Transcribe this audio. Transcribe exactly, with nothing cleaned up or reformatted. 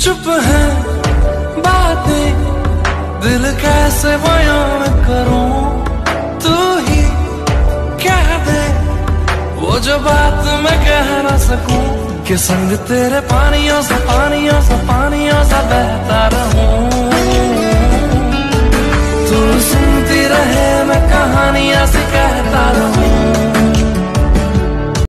चुप है बातें, दिल कैसे बयां करूं, तू ही कह दे वो जो बात मैं कह ना सकूं, कि संग तेरे पानियों सा पानियों सा पानियों सा बहता रहूं। तू सुनती रहे मैं कहानियां सी